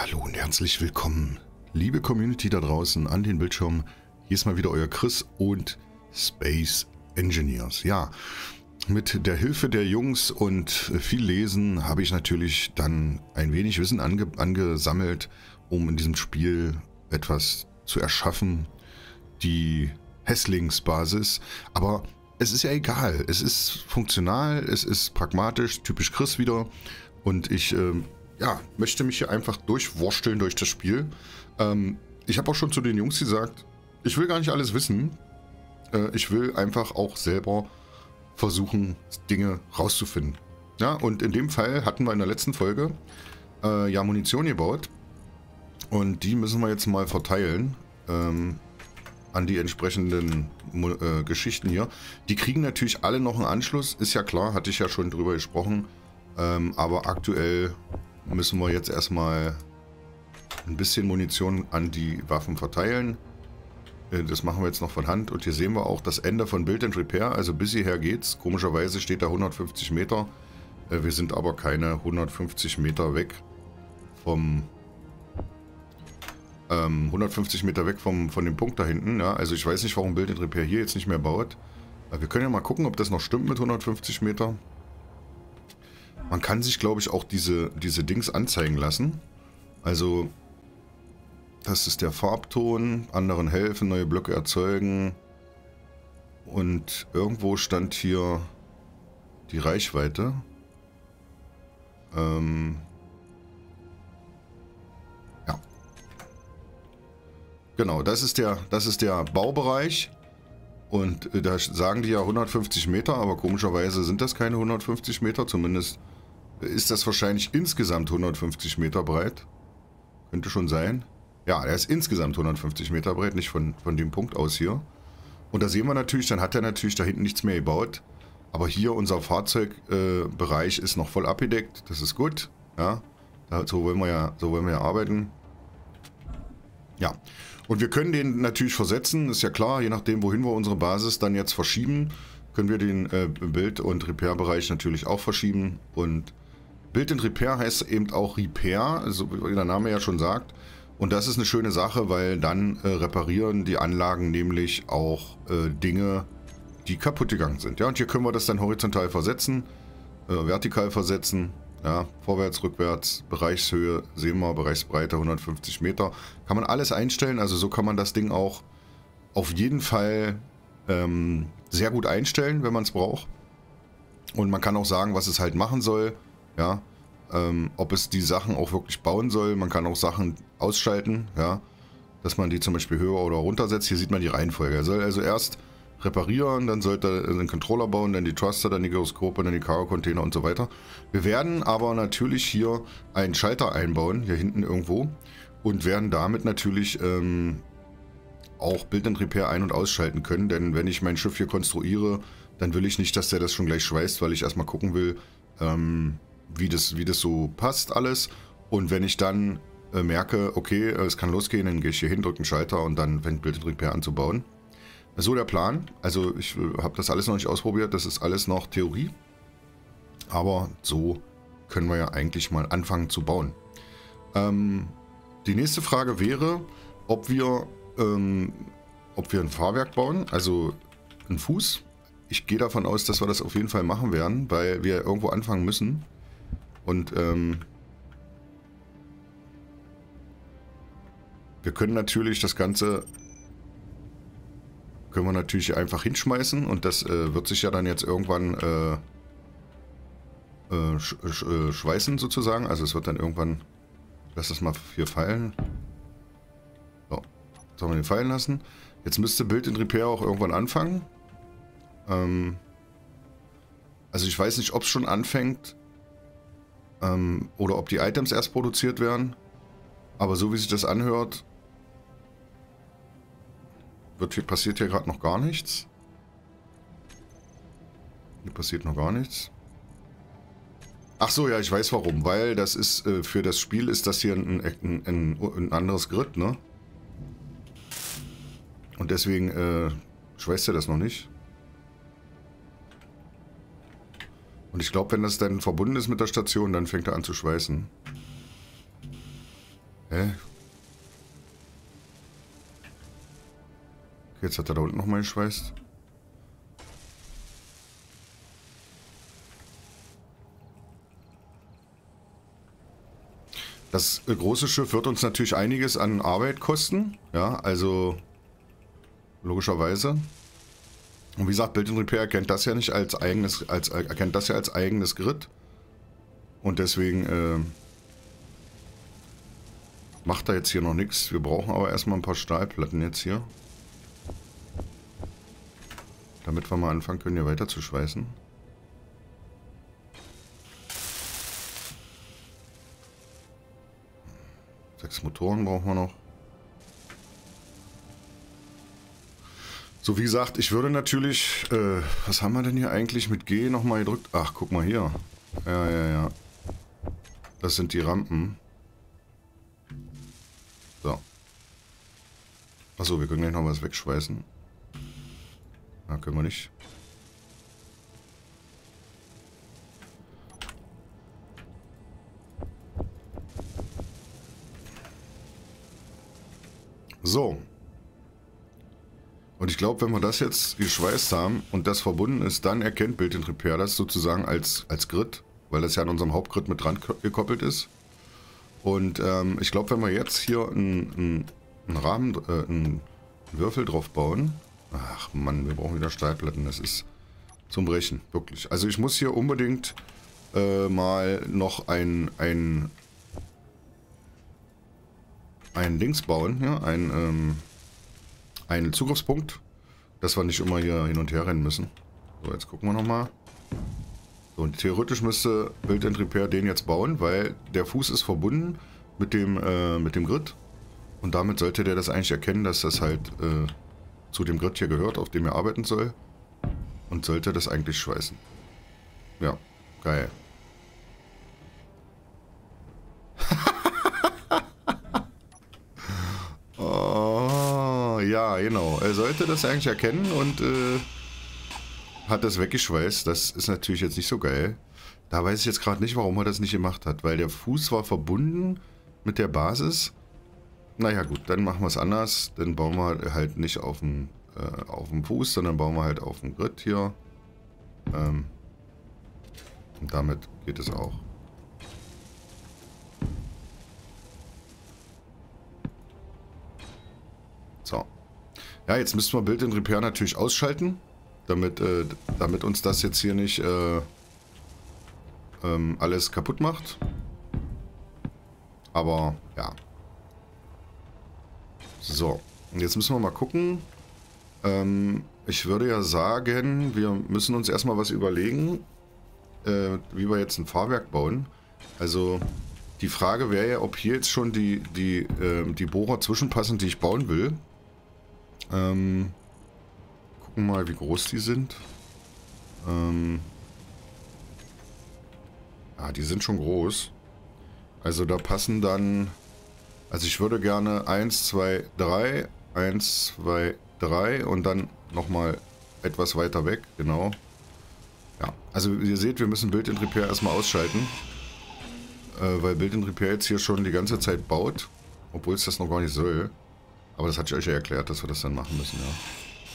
Hallo und herzlich willkommen, liebe Community da draußen an den Bildschirmen. Hier ist mal wieder euer Chris und Space Engineers. Ja, mit der Hilfe der Jungs und viel Lesen habe ich natürlich dann ein wenig Wissen angesammelt, um in diesem Spiel etwas zu erschaffen, die Hässlingsbasis. Aber es ist ja egal, es ist funktional, es ist pragmatisch, typisch Chris wieder. Und ich ja, möchte mich hier einfach durchwursteln durch das Spiel. Ich habe auch schon zu den Jungs gesagt, ich will gar nicht alles wissen. Ich will einfach auch selber versuchen, Dinge rauszufinden. Ja, und in dem Fall hatten wir in der letzten Folge ja Munition gebaut. Und die müssen wir jetzt mal verteilen an die entsprechenden Geschichten hier. Die kriegen natürlich alle noch einen Anschluss, ist ja klar, hatte ich ja schon drüber gesprochen. Aber aktuell müssen wir jetzt erstmal ein bisschen Munition an die Waffen verteilen. Das machen wir jetzt noch von Hand. Und hier sehen wir auch das Ende von Build and Repair. Also bis hierher geht's. Komischerweise steht da 150 Meter. Wir sind aber keine 150 Meter weg vom 150 Meter weg von dem Punkt da hinten. Ja, also ich weiß nicht, warum Build and Repair hier jetzt nicht mehr baut. Wir können ja mal gucken, ob das noch stimmt mit 150 Meter. Man kann sich, glaube ich, auch diese Dings anzeigen lassen. Also, das ist der Farbton, anderen helfen, neue Blöcke erzeugen. Und irgendwo stand hier die Reichweite. Ja. Genau, das ist der Baubereich. Und da sagen die ja 150 Meter, aber komischerweise sind das keine 150 Meter, zumindest ist das wahrscheinlich insgesamt 150 Meter breit. Könnte schon sein. Ja, er ist insgesamt 150 Meter breit, nicht von dem Punkt aus hier. Und da sehen wir natürlich, dann hat er natürlich da hinten nichts mehr gebaut. Aber hier unser Fahrzeugbereich ist noch voll abgedeckt. Das ist gut. Ja, so wollen wir ja arbeiten. Ja, und wir können den natürlich versetzen, ist ja klar, je nachdem, wohin wir unsere Basis dann jetzt verschieben, können wir den Build- und Repair-Bereich natürlich auch verschieben. Und Build and Repair heißt eben auch Repair, also wie der Name ja schon sagt. Und das ist eine schöne Sache, weil dann reparieren die Anlagen nämlich auch Dinge, die kaputt gegangen sind. Ja, und hier können wir das dann horizontal versetzen, vertikal versetzen, ja, vorwärts, rückwärts, Bereichshöhe, sehen wir, Bereichsbreite 150 Meter. Kann man alles einstellen, also so kann man das Ding auch auf jeden Fall sehr gut einstellen, wenn man es braucht. Und man kann auch sagen, was es halt machen soll. Ja, ob es die Sachen auch wirklich bauen soll. Man kann auch Sachen ausschalten, ja, dass man die zum Beispiel höher oder runter setzt. Hier sieht man die Reihenfolge. Er soll also erst reparieren, dann sollte er den Controller bauen, dann die Thruster, dann die Gyroskope, dann die Cargo-Container und so weiter. Wir werden aber natürlich hier einen Schalter einbauen, hier hinten irgendwo, und werden damit natürlich auch Build and Repair ein- und ausschalten können, denn wenn ich mein Schiff hier konstruiere, dann will ich nicht, dass der das schon gleich schweißt, weil ich erstmal gucken will, wie das so passt alles. Und wenn ich dann merke, okay, es kann losgehen, dann gehe ich hier hin, drücke den Schalter und dann fängt Build and Repair an zu bauen. So der Plan. Also ich habe das alles noch nicht ausprobiert, das ist alles noch Theorie. Aber so können wir ja eigentlich mal anfangen zu bauen. Die nächste Frage wäre, ob wir ein Fahrwerk bauen, also einen Fuß. Ich gehe davon aus, dass wir das auf jeden Fall machen werden, weil wir irgendwo anfangen müssen. Und wir können natürlich das Ganze, können wir natürlich einfach hinschmeißen und das wird sich ja dann jetzt irgendwann schweißen sozusagen. Also es wird dann irgendwann, lass das mal hier fallen. So, sollen wir den fallen lassen. Jetzt müsste Build and Repair auch irgendwann anfangen. Also ich weiß nicht, ob es schon anfängt oder ob die Items erst produziert werden. Aber so wie sich das anhört, passiert hier gerade noch gar nichts. Hier passiert noch gar nichts. Ach so, ja, ich weiß warum. Weil das ist, für das Spiel ist das hier ein anderes Grid, ne? Und deswegen schweißt er das noch nicht. Und ich glaube, wenn das dann verbunden ist mit der Station, dann fängt er an zu schweißen. Hä? Okay, jetzt hat er da unten nochmal geschweißt. Das große Schiff wird uns natürlich einiges an Arbeit kosten. Ja, also logischerweise. Und wie gesagt, Build and Repair erkennt das ja nicht als eigenes, erkennt das ja als eigenes Grid. Und deswegen macht er jetzt hier noch nichts. Wir brauchen aber erstmal ein paar Stahlplatten jetzt hier. Damit wir mal anfangen können, hier weiter zu schweißen. 6 Motoren brauchen wir noch. So, wie gesagt, ich würde natürlich... was haben wir denn hier eigentlich mit G nochmal gedrückt? Ach, guck mal hier. Ja. Das sind die Rampen. So. Achso, wir können gleich noch was wegschweißen. Na, können wir nicht. So. Und ich glaube, wenn wir das jetzt geschweißt haben und das verbunden ist, dann erkennt Build and Repair das sozusagen als Grid, weil das ja an unserem Hauptgrid mit dran gekoppelt ist. Und ich glaube, wenn wir jetzt hier einen Rahmen, einen Würfel drauf bauen... Ach Mann, wir brauchen wieder Stahlplatten, das ist zum Brechen, wirklich. Also ich muss hier unbedingt mal noch ein Dings bauen, ja, einen Zugriffspunkt, dass wir nicht immer hier hin und her rennen müssen. So, jetzt gucken wir nochmal. So, und theoretisch müsste Build and Repair den jetzt bauen, weil der Fuß ist verbunden mit dem Grid. Und damit sollte der das eigentlich erkennen, dass das halt zu dem Grid hier gehört, auf dem er arbeiten soll. Und sollte das eigentlich schweißen. Ja, geil. Ja, genau. Er sollte das eigentlich erkennen und hat das weggeschweißt. Das ist natürlich jetzt nicht so geil. Da weiß ich jetzt gerade nicht, warum er das nicht gemacht hat. Weil der Fuß war verbunden mit der Basis. Naja gut, dann machen wir es anders. Dann bauen wir halt nicht auf dem Fuß, sondern bauen wir halt auf dem Grid hier. Und damit geht es auch. So. Ja, jetzt müssen wir Build and Repair natürlich ausschalten, damit uns das jetzt hier nicht alles kaputt macht. Aber ja. So, und jetzt müssen wir mal gucken. Ich würde ja sagen, wir müssen uns erstmal was überlegen, wie wir jetzt ein Fahrwerk bauen. Also die Frage wäre ja, ob hier jetzt schon die Bohrer zwischenpassen, die ich bauen will. Gucken mal, wie groß die sind. Ja, die sind schon groß. Also da passen dann... Also ich würde gerne 1, 2, 3, 1, 2, 3 und dann nochmal etwas weiter weg, genau. Ja, also ihr seht, wir müssen Build and Repair erstmal ausschalten. Weil Build and Repair jetzt hier schon die ganze Zeit baut, obwohl es das noch gar nicht soll. Aber das hatte ich euch ja erklärt, dass wir das dann machen müssen, ja.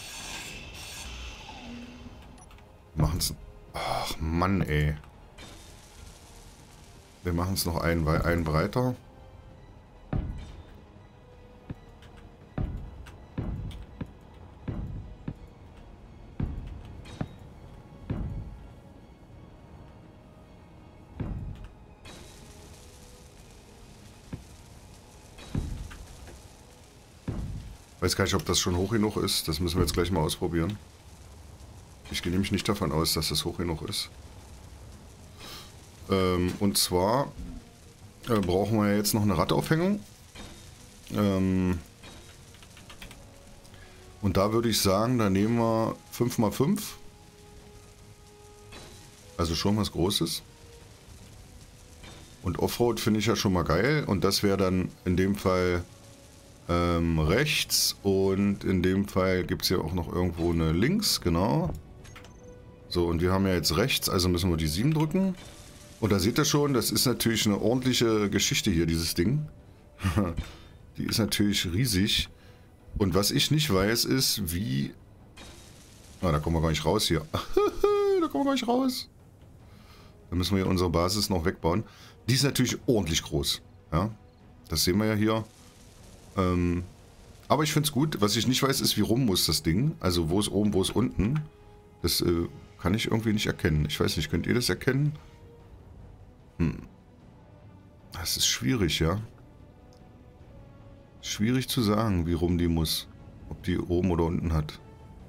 Wir machen es... Ach Mann, ey. Wir machen es noch einen breiter. Ich weiß gar nicht, ob das schon hoch genug ist. Das müssen wir jetzt gleich mal ausprobieren. Ich gehe nämlich nicht davon aus, dass das hoch genug ist. Und zwar brauchen wir jetzt noch eine Radaufhängung. Und da würde ich sagen, da nehmen wir 5×5. Also schon was Großes. Und Offroad finde ich ja schon mal geil. Und das wäre dann in dem Fall... rechts und in dem Fall gibt es ja auch noch irgendwo eine links, genau. So, und wir haben ja jetzt rechts, also müssen wir die 7 drücken. Und da seht ihr schon, das ist natürlich eine ordentliche Geschichte hier, dieses Ding. Die ist natürlich riesig. Und was ich nicht weiß, ist, wie... Ah, da kommen wir gar nicht raus hier. Da kommen wir gar nicht raus. Da müssen wir hier unsere Basis noch wegbauen. Die ist natürlich ordentlich groß. Ja, das sehen wir ja hier. Aber ich finde es gut. Was ich nicht weiß, ist, wie rum muss das Ding. Also wo ist oben, wo ist unten. Das kann ich irgendwie nicht erkennen. Ich weiß nicht, könnt ihr das erkennen? Das ist schwierig, ja. Schwierig zu sagen, wie rum die muss. Ob die oben oder unten hat.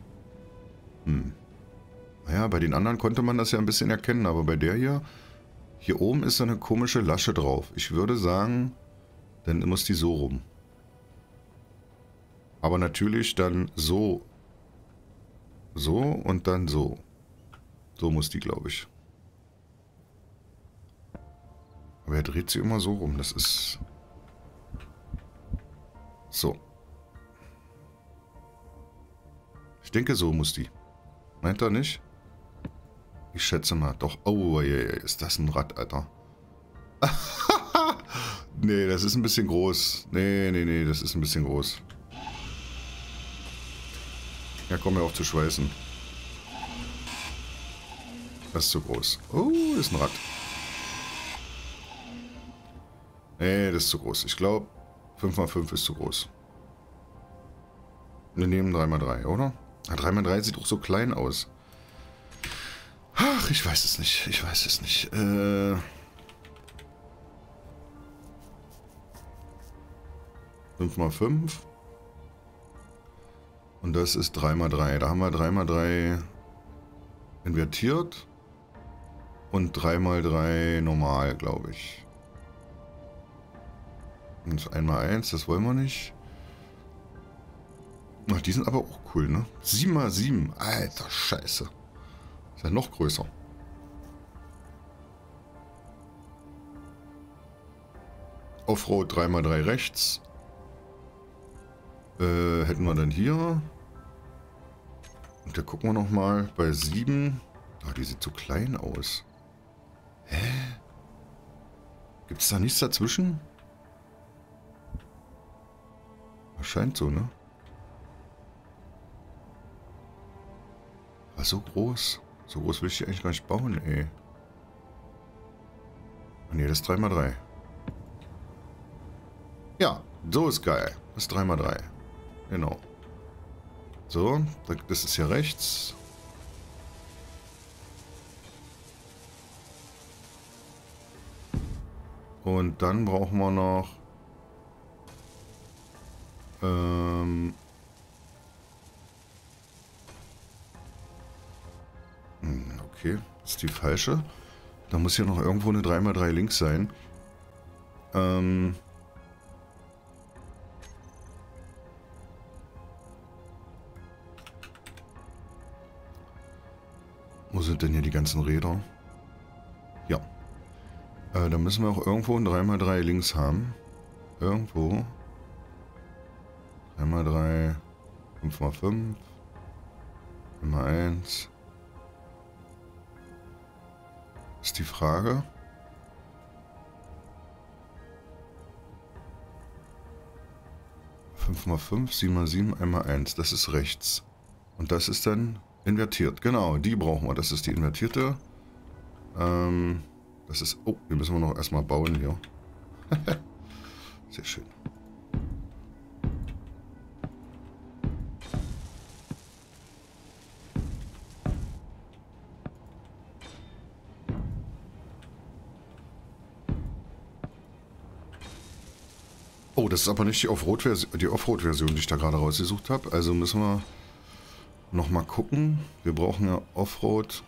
Naja, bei den anderen konnte man das ja ein bisschen erkennen, aber bei der hier oben ist so eine komische Lasche drauf. Ich würde sagen, dann muss die so rum. Aber natürlich dann so. So und dann so. So muss die, glaube ich. Aber er dreht sie immer so rum. Das ist... So. Ich denke, so muss die. Meint er nicht? Ich schätze mal. Doch. Oh, ist das ein Rad, Alter. Nee, das ist ein bisschen groß. Nee, das ist ein bisschen groß. Ja, komm mir auf zu schweißen. Das ist zu groß. Oh, das ist ein Rad. Nee, das ist zu groß. Ich glaube, 5×5 ist zu groß. Wir nehmen 3×3, oder? 3×3 sieht auch so klein aus. Ach, ich weiß es nicht. Ich weiß es nicht. 5×5. Und das ist 3×3. Da haben wir 3×3 invertiert. Und 3×3 normal, glaube ich. Und 1×1, das wollen wir nicht. Ach, die sind aber auch cool, ne? 7×7. Alter Scheiße. Ist ja noch größer. Offroad 3×3 rechts. Hätten wir dann hier. Und da gucken wir nochmal bei 7. Ah, die sieht so klein aus. Hä? Gibt es da nichts dazwischen? Scheint so, ne? Aber so groß. So groß will ich die eigentlich gar nicht bauen, ey. Ah, ne, das ist 3×3. Ja, so ist geil. Das ist 3×3. Genau. So, das ist hier rechts. Und dann brauchen wir noch... Okay, das ist die falsche. Da muss hier noch irgendwo eine 3×3 links sein. Wo sind denn hier die ganzen Räder? Ja. Da müssen wir auch irgendwo ein 3×3 links haben. Irgendwo. 3×3, 5×5, 1. Ist die Frage. Mal 5, 7 mal 7, einmal 1. Das ist rechts. Und das ist dann invertiert. Genau, die brauchen wir. Das ist die invertierte. Das ist... Oh, die müssen wir noch erstmal bauen hier. Sehr schön. Oh, das ist aber nicht die Offroad-Version, die ich da gerade rausgesucht habe. Also müssen wir nochmal gucken. Wir brauchen ja Offroad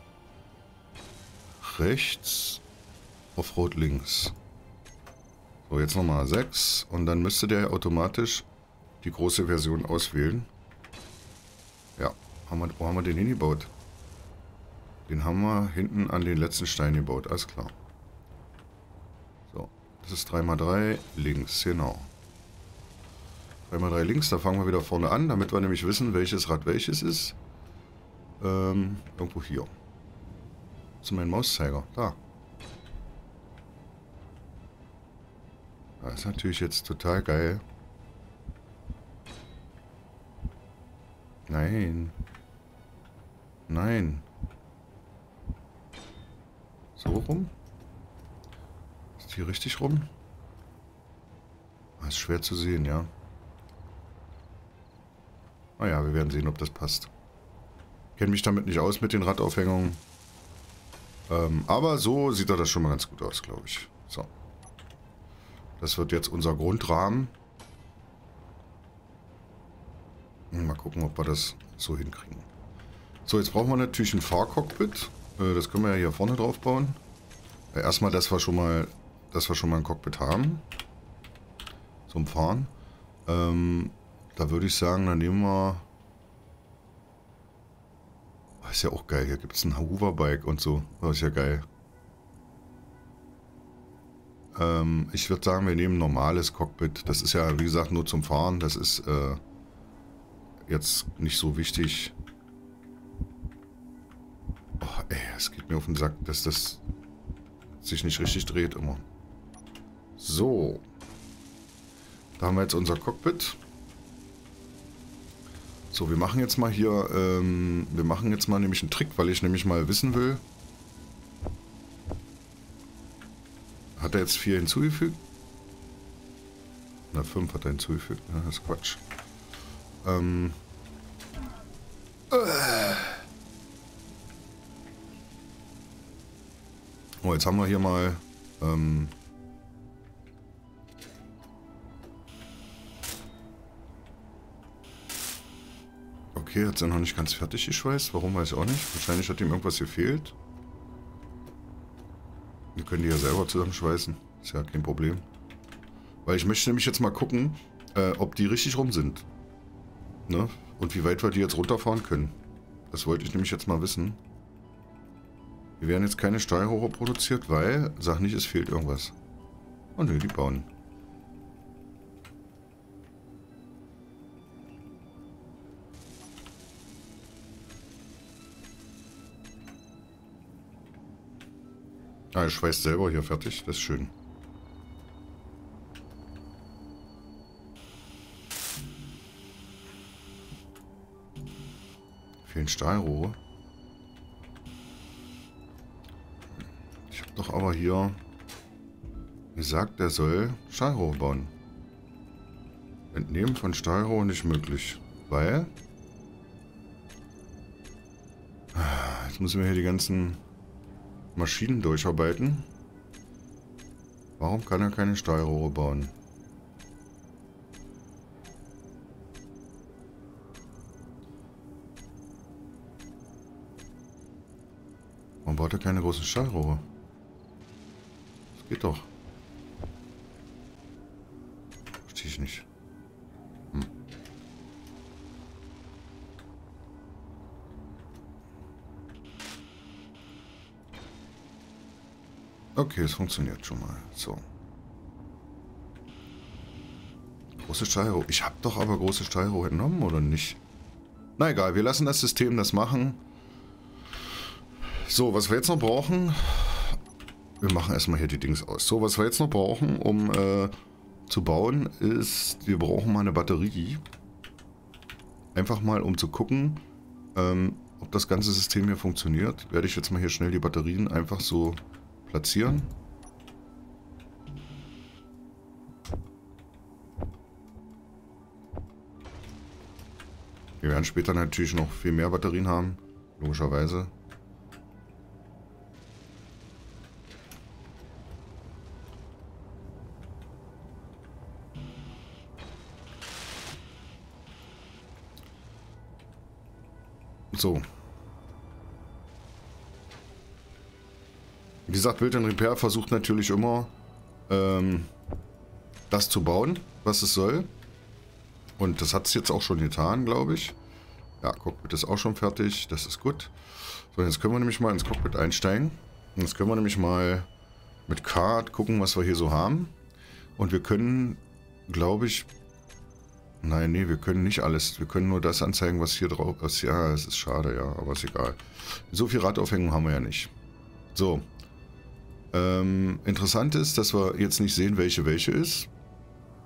rechts, Offroad links. So, jetzt nochmal 6. Und dann müsste der automatisch die große Version auswählen. Ja, wo haben wir den hingebaut? Den haben wir hinten an den letzten Stein gebaut, alles klar. So, das ist 3×3 links, genau. 3×3 links, da fangen wir wieder vorne an, damit wir nämlich wissen, welches Rad welches ist. Irgendwo hier. Das ist mein Mauszeiger. Da. Das ist natürlich jetzt total geil. Nein. Nein. So rum? Ist hier richtig rum? Das ist schwer zu sehen, ja. Naja, wir werden sehen, ob das passt. Kenne mich damit nicht aus mit den Radaufhängungen. Aber so sieht das schon mal ganz gut aus, glaube ich. So. Das wird jetzt unser Grundrahmen. Mal gucken, ob wir das so hinkriegen. So, jetzt brauchen wir natürlich ein Fahrcockpit. Das können wir ja hier vorne drauf bauen. Erstmal, dass wir schon mal ein Cockpit haben. Zum Fahren. Da würde ich sagen, dann nehmen wir... Das ist ja auch geil. Hier gibt es ein Hoverbike und so. Das ist ja geil. Ich würde sagen, wir nehmen ein normales Cockpit. Das ist ja, wie gesagt, nur zum Fahren. Das ist jetzt nicht so wichtig. Oh, ey, es geht mir auf den Sack, dass das sich nicht richtig dreht immer. So. Da haben wir jetzt unser Cockpit. So, wir machen jetzt mal hier, nämlich einen Trick, weil ich nämlich mal wissen will. Hat er jetzt 4 hinzugefügt? Na, 5 hat er hinzugefügt. Ja, das ist Quatsch. Oh, jetzt haben wir hier mal... Okay, hat sie noch nicht ganz fertig geschweißt. Warum, weiß ich auch nicht. Wahrscheinlich hat ihm irgendwas gefehlt. Wir können die ja selber zusammenschweißen. Ist ja kein Problem. Weil ich möchte nämlich jetzt mal gucken, ob die richtig rum sind. Ne? Und wie weit wir die jetzt runterfahren können. Das wollte ich nämlich jetzt mal wissen. Wir werden jetzt keine Stahlrohre produziert, weil, sag nicht, es fehlt irgendwas. Oh ne, die bauen. Ah, er schweißt selber hier fertig. Das ist schön. Fehlen Stahlrohre. Ich habe doch aber hier gesagt, er soll Stahlrohre bauen. Entnehmen von Stahlrohren nicht möglich. Weil... Jetzt müssen wir hier die ganzen Maschinen durcharbeiten. Warum kann er keine Stahlrohre bauen? Warum baut er keine großen Stahlrohre? Das geht doch. Verstehe ich nicht. Okay, es funktioniert schon mal. So. Große Stahlrohre. Ich habe doch aber große Stahlrohre entnommen, oder nicht? Na egal, wir lassen das System das machen. So, was wir jetzt noch brauchen... Wir machen erstmal hier die Dings aus. So, was wir jetzt noch brauchen, um zu bauen, ist... Wir brauchen mal eine Batterie. Einfach mal, um zu gucken, ob das ganze System hier funktioniert. Werde ich jetzt mal hier schnell die Batterien einfach so... platzieren. Wir werden später natürlich noch viel mehr Batterien haben, logischerweise. So. Wie gesagt, Build and Repair versucht natürlich immer, das zu bauen, was es soll. Und das hat es jetzt auch schon getan, glaube ich. Ja, Cockpit ist auch schon fertig, das ist gut. So, jetzt können wir nämlich mal ins Cockpit einsteigen. Und jetzt können wir nämlich mal mit Card gucken, was wir hier so haben. Und wir können, glaube ich... Nein, nee, wir können nicht alles. Wir können nur das anzeigen, was hier drauf ist. Ja, es ist schade, ja, aber ist egal. So viel Radaufhängung haben wir ja nicht. So. Interessant ist, dass wir jetzt nicht sehen, welche ist.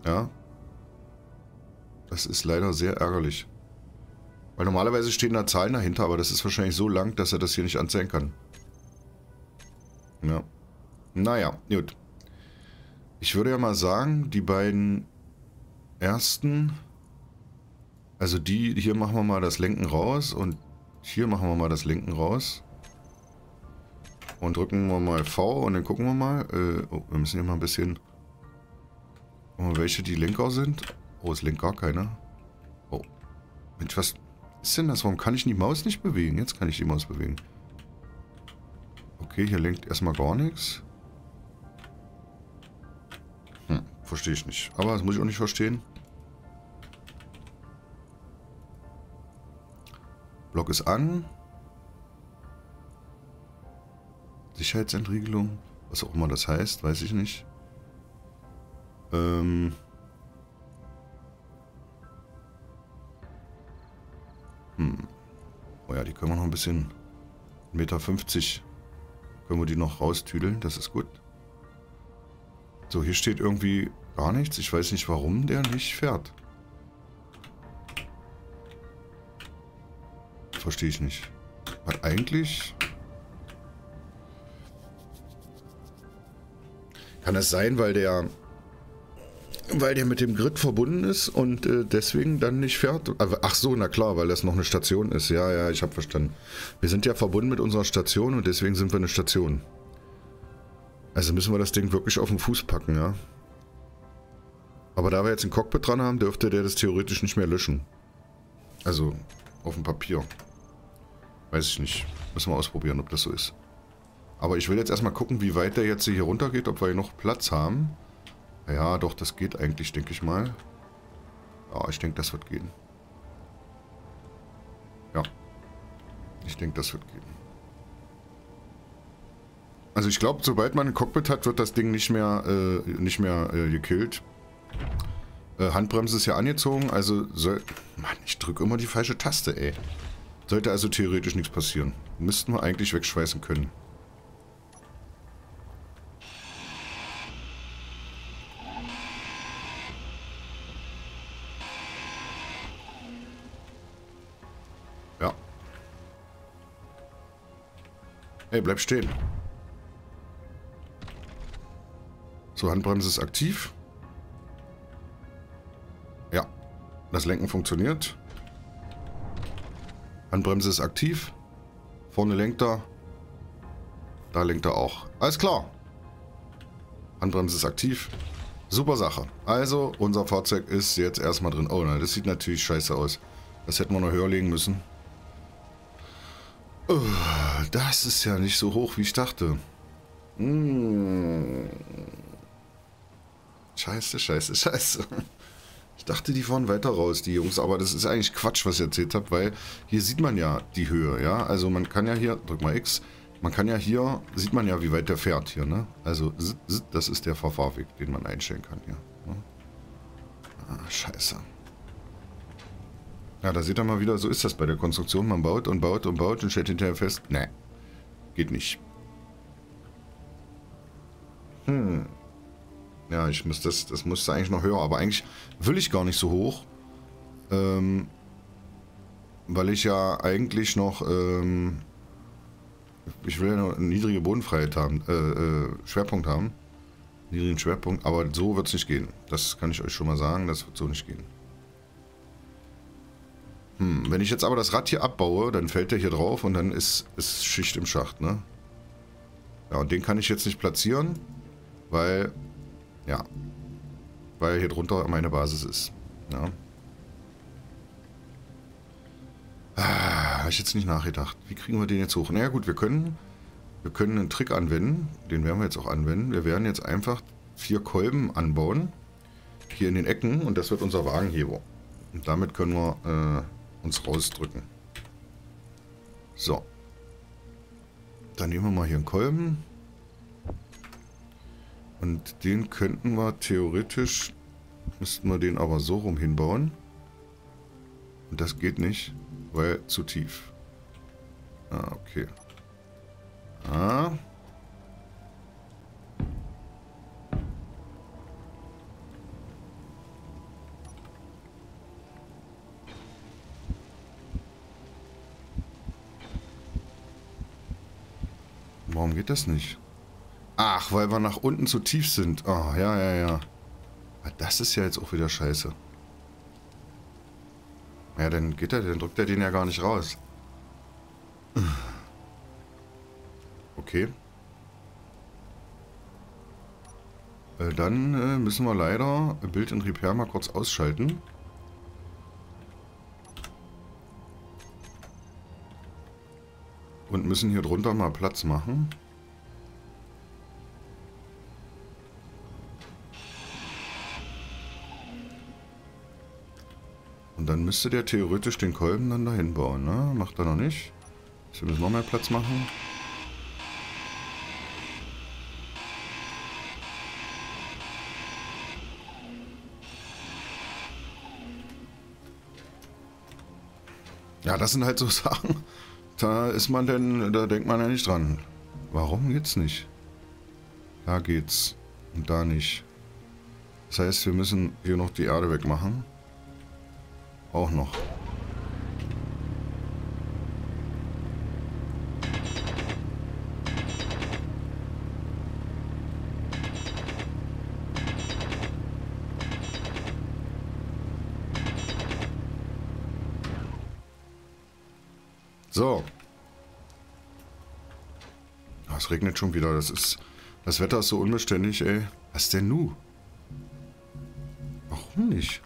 Ja. Das ist leider sehr ärgerlich. Weil normalerweise stehen da Zahlen dahinter, aber das ist wahrscheinlich so lang, dass er das hier nicht anzeigen kann. Ja. Naja, gut. Ich würde ja mal sagen, die beiden ersten, also die, hier machen wir mal das Lenken raus und hier machen wir mal das Lenken raus. Und drücken wir mal V und dann gucken wir mal. Oh, wir müssen hier mal ein bisschen... Gucken wir mal, welche die Lenker sind. Oh, es lenkt gar keiner. Oh. Mensch, was ist denn das? Warum kann ich die Maus nicht bewegen? Jetzt kann ich die Maus bewegen. Okay, hier lenkt erstmal gar nichts. Verstehe ich nicht. Aber das muss ich auch nicht verstehen. Block ist an. Sicherheitsentriegelung. Was auch immer das heißt, weiß ich nicht. Oh ja, die können wir noch ein bisschen... 1,50 Meter können wir die noch raustüdeln. Das ist gut. So, hier steht irgendwie gar nichts. Ich weiß nicht, warum der nicht fährt. Verstehe ich nicht. Weil eigentlich... Kann es sein, weil der mit dem Grid verbunden ist und deswegen dann nicht fährt? Ach so, na klar, weil das noch eine Station ist. Ja, ja, ich habe verstanden. Wir sind ja verbunden mit unserer Station und deswegen sind wir eine Station. Also müssen wir das Ding wirklich auf den Fuß packen, ja. Aber da wir jetzt ein Cockpit dran haben, dürfte der das theoretisch nicht mehr löschen. Also auf dem Papier. Weiß ich nicht. Müssen wir ausprobieren, ob das so ist. Aber ich will jetzt erstmal gucken, wie weit der jetzt hier runter geht, ob wir hier noch Platz haben. Ja, doch, das geht eigentlich, denke ich mal. Ja, ich denke, das wird gehen. Ja. Ich denke, das wird gehen. Also ich glaube, sobald man ein Cockpit hat, wird das Ding nicht mehr gekillt. Handbremse ist ja angezogen, also soll... Mann, ich drücke immer die falsche Taste, ey. Sollte also theoretisch nichts passieren. Müssten wir eigentlich wegschweißen können. Ja. Hey, bleib stehen. So, Handbremse ist aktiv. Ja, das Lenken funktioniert. Handbremse ist aktiv. Vorne lenkt er. Da lenkt er auch. Alles klar. Handbremse ist aktiv. Super Sache. Also, unser Fahrzeug ist jetzt erstmal drin. Oh nein, das sieht natürlich scheiße aus. Das hätten wir noch höher legen müssen. Oh, das ist ja nicht so hoch, wie ich dachte. Scheiße, scheiße, scheiße. Ich dachte, die fahren weiter raus, die Jungs, aber das ist eigentlich Quatsch, was ich erzählt habe, weil hier sieht man ja die Höhe, ja. Also man kann ja hier, drück mal X, man kann ja hier, sieht man ja, wie weit der fährt hier, ne? Also das ist der Verfahrweg, den man einstellen kann hier. Ne? Ah, scheiße. Ja, da seht ihr mal wieder, so ist das bei der Konstruktion. Man baut und baut und baut und stellt hinterher fest, ne, geht nicht. Ja, ich muss das müsste eigentlich noch höher, aber eigentlich will ich gar nicht so hoch. Weil ich ja eigentlich noch, ich will ja noch eine niedrige Bodenfreiheit haben, Schwerpunkt haben. Niedrigen Schwerpunkt, aber so wird es nicht gehen. Das kann ich euch schon mal sagen, das wird so nicht gehen. Wenn ich jetzt aber das Rad hier abbaue, dann fällt der hier drauf und dann ist Schicht im Schacht, ne? Ja, und den kann ich jetzt nicht platzieren, weil, ja, weil hier drunter meine Basis ist, ja. Habe ich jetzt nicht nachgedacht. Wie kriegen wir den jetzt hoch? Naja gut, wir können einen Trick anwenden, den werden wir jetzt auch anwenden. Wir werden jetzt einfach 4 Kolben anbauen, hier in den Ecken und das wird unser Wagenheber. Und damit können wir uns rausdrücken. So. Dann nehmen wir mal hier einen Kolben. Und den könnten wir theoretisch, müssten wir den aber so rum hinbauen. Und das geht nicht, weil zu tief. Ah, okay. Ah. warum geht das nicht? Ach, weil wir nach unten zu tief sind. Oh, ja, ja, ja. Das ist ja jetzt auch wieder scheiße. Ja, dann geht er, dann drückt er den ja gar nicht raus. Okay. Dann müssen wir leider Build and Repair mal kurz ausschalten. Und müssen hier drunter mal Platz machen. Und dann müsste der theoretisch den Kolben dann dahin bauen, ne? Macht er noch nicht. Wir müssen noch mehr Platz machen. Ja, das sind halt so Sachen. Da ist man denn, da denkt man ja nicht dran. Warum geht's nicht? Da geht's. Und da nicht. Das heißt, wir müssen hier noch die Erde wegmachen. Auch noch. So. Es regnet schon wieder. Das Wetter ist so unbeständig, ey. Was denn nu? Warum nicht?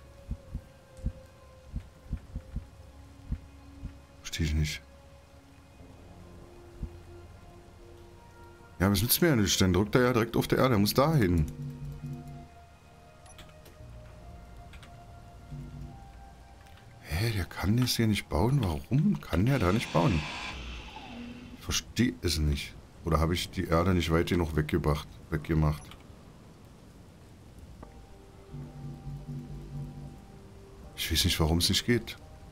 Verstehe ich nicht. Ja, was nützt mir ja nicht? Dann drückt er ja direkt auf der Erde. Er muss da hin. Hä, der kann das hier nicht bauen? Warum kann der da nicht bauen? Ich verstehe es nicht. Oder habe ich die Erde nicht weit genug weggemacht? Ich weiß nicht, warum es nicht geht.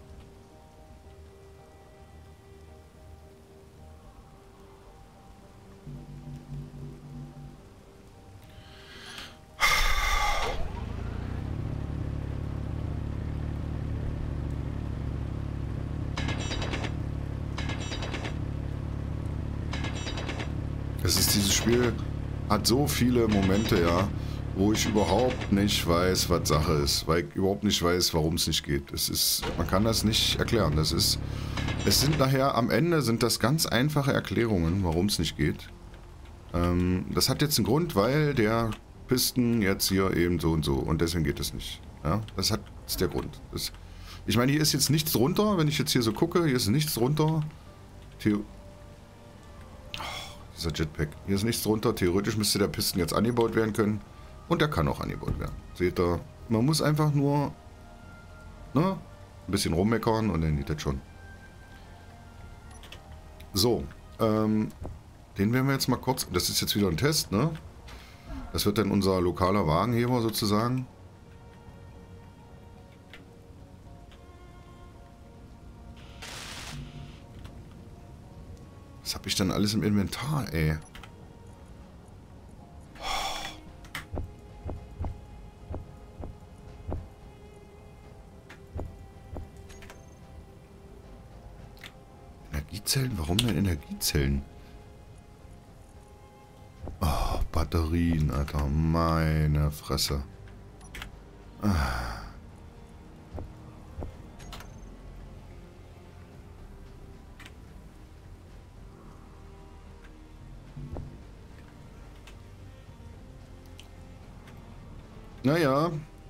Dieses Spiel hat so viele Momente, ja, wo ich überhaupt nicht weiß, was Sache ist, weil ich überhaupt nicht weiß, warum es nicht geht. Man kann das nicht erklären. Es sind nachher, am Ende sind das ganz einfache Erklärungen, warum es nicht geht. Das hat jetzt einen Grund, weil der Pisten jetzt hier eben so und so und deswegen geht es nicht. Ja, das ist der Grund. Ich meine, hier ist jetzt nichts drunter, wenn ich jetzt hier so gucke, hier ist nichts drunter. Dieser Jetpack. Hier ist nichts drunter. Theoretisch müsste der Pisten jetzt angebaut werden können. Und der kann auch angebaut werden. Seht ihr? Man muss einfach nur ein bisschen rummeckern und dann geht das schon. So. Den werden wir jetzt mal kurz... Das ist jetzt wieder ein Test, ne? Das wird dann unser lokaler Wagenheber sozusagen. Was habe ich denn alles im Inventar, ey? Energiezellen? Warum denn Energiezellen? Oh, Batterien, Alter. Meine Fresse. Naja.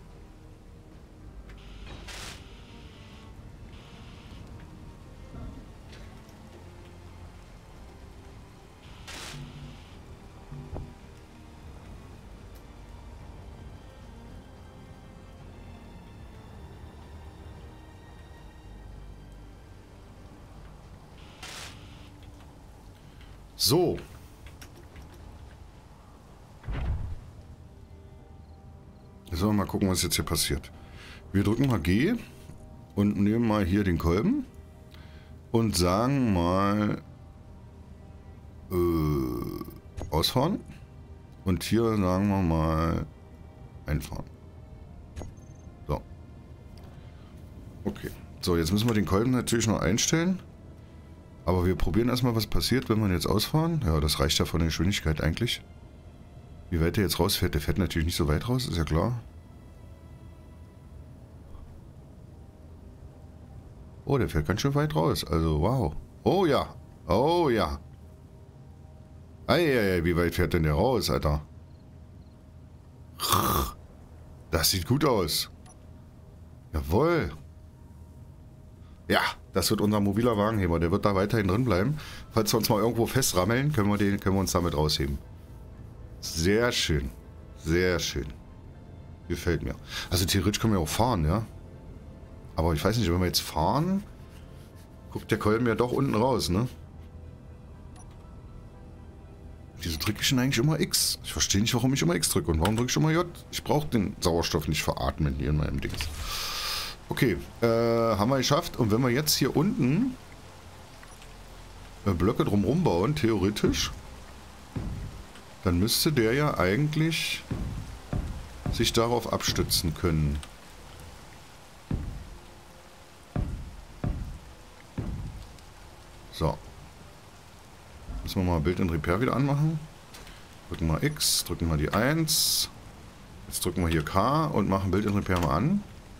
So. Jetzt wollen wir mal gucken, was jetzt hier passiert. Wir drücken mal G und nehmen mal hier den Kolben und sagen mal ausfahren und hier sagen wir mal einfahren. So. Okay. So, jetzt müssen wir den Kolben natürlich noch einstellen. Aber wir probieren erstmal, was passiert, wenn wir jetzt ausfahren. Ja, das reicht ja von der Geschwindigkeit eigentlich. Wie weit der jetzt rausfährt, der fährt natürlich nicht so weit raus, ist ja klar. Oh, der fährt ganz schön weit raus. Also, wow. Oh ja. Oh ja. Eieiei, wie weit fährt denn der raus, Alter? Das sieht gut aus. Jawohl. Ja, das wird unser mobiler Wagenheber. Der wird da weiterhin drin bleiben. Falls wir uns mal irgendwo festrammeln, können wir uns damit rausheben. Sehr schön. Sehr schön. Gefällt mir. Also theoretisch können wir auch fahren, ja. Aber ich weiß nicht, wenn wir jetzt fahren, guckt der Kolben ja doch unten raus, ne? Wieso drücke ich denn eigentlich immer X? Ich verstehe nicht, warum ich immer X drücke. Und warum drücke ich immer J? Ich brauche den Sauerstoff nicht veratmen hier in meinem Dings. Okay, haben wir geschafft. Und wenn wir jetzt hier unten Blöcke drumherum bauen, theoretisch, dann müsste der ja eigentlich sich darauf abstützen können. So. Müssen wir mal Build and Repair wieder anmachen. Drücken wir X, drücken wir die 1. Jetzt drücken wir hier K und machen Build and Repair mal an.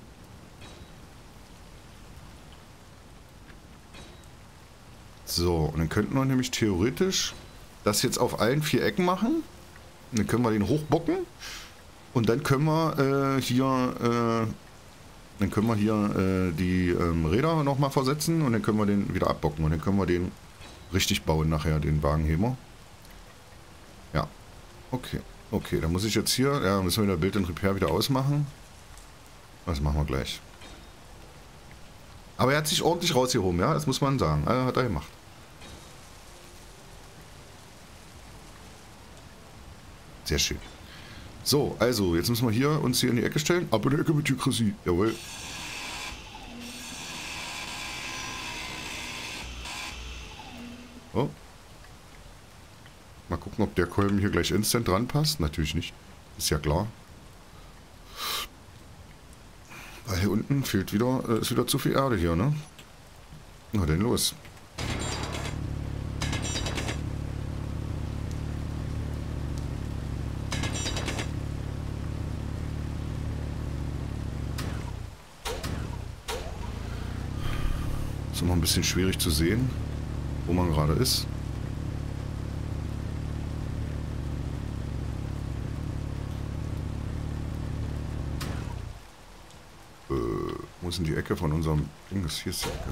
So, und dann könnten wir nämlich theoretisch das jetzt auf allen 4 Ecken machen. Und dann können wir den hochbocken. Und dann können wir hier die Räder nochmal versetzen und dann können wir den wieder abbocken. Und dann können wir den richtig bauen nachher, den Wagenheber. Ja, okay. Okay, dann muss ich jetzt hier, ja, müssen wir wieder Build and Repair wieder ausmachen. Das machen wir gleich. Aber er hat sich ordentlich rausgehoben, ja, das muss man sagen. Also, hat er gemacht. Sehr schön. So, also, jetzt müssen wir hier uns hier in die Ecke stellen. Ab in die Ecke mit Hykrasi. Jawohl. Oh. Mal gucken, ob der Kolben hier gleich instant dran passt. Natürlich nicht. Ist ja klar. Weil hier unten fehlt wieder, ist wieder zu viel Erde hier, ne? Na denn los. Ist immer ein bisschen schwierig zu sehen, wo man gerade ist. Wo ist denn die Ecke von unserem Ding? Hier ist die Ecke.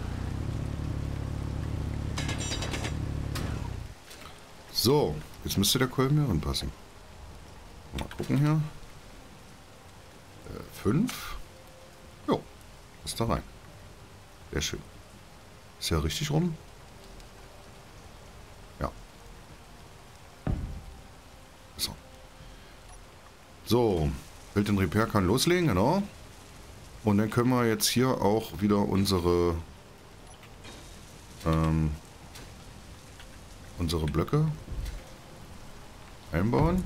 So, jetzt müsste der Kolben hier anpassen. Mal gucken hier. 5. Jo, ist da rein. Sehr schön. Ist ja richtig rum. Ja. So. So, Build and Repair kann loslegen, genau. Und dann können wir jetzt hier auch wieder unsere Blöcke einbauen.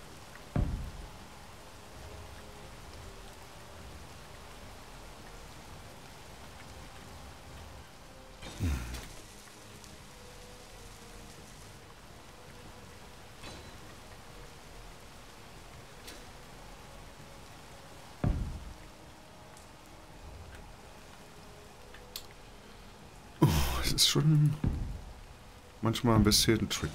Es ist schon manchmal ein bisschen tricky.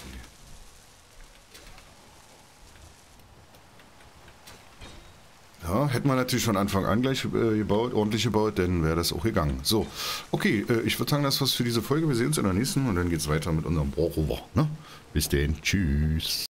Ja, hätten wir natürlich von Anfang an gleich gebaut, ordentlich gebaut, dann wäre das auch gegangen. So, okay, ich würde sagen, das war's für diese Folge. Wir sehen uns in der nächsten und dann geht's weiter mit unserem Bohrrover. Ne? Bis denn, tschüss.